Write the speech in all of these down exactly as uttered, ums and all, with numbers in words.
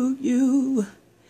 you, you.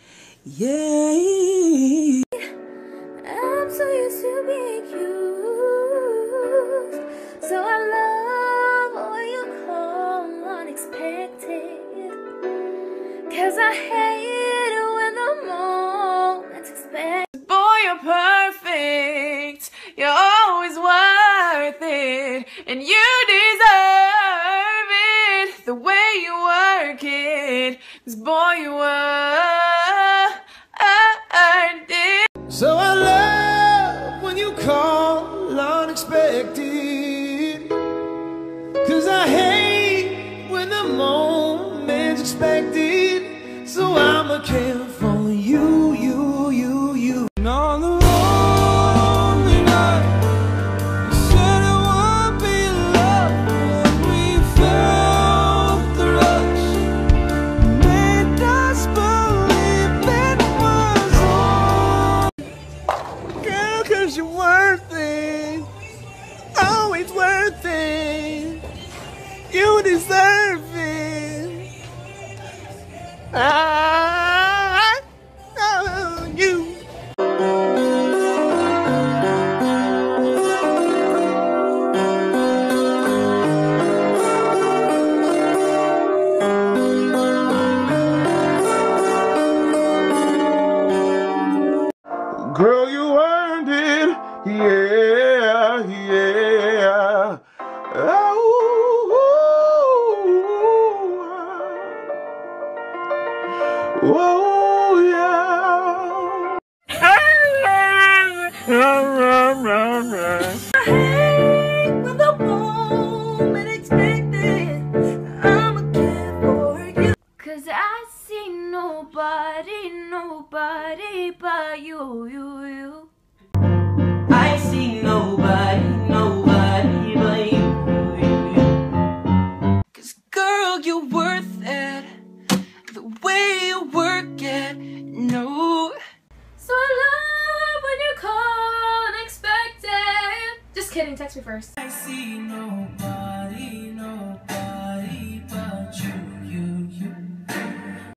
Yeah. I'm so used to being used, so I love what you call unexpected. Cause I hate it when the moment's expected. Boy, you're perfect, you're always worth it, and you deserve it, the way you work it, 'cause boy, you earned it. So I love when you call unexpected, 'cause I hate when the moment's expected. So I'ma care for you, you, you, you. And on the lonely night, you said it would be love when we felt the rush. Made us believe it was on. Girl, 'cause you're worth it, always worth it. You deserve it. I know you. Girl, you earned it, yeah, yeah. Oh. Whoa, yeah. I hate when the moment expected. I'ma care for you, 'cause I see nobody, nobody but you, you, you. I see nobody, nobody but you, you, you. 'Cause girl, you're worth it, the way you work it, no. So I love when you call unexpected. Just kidding, text me first. I see nobody, nobody but you, you, you.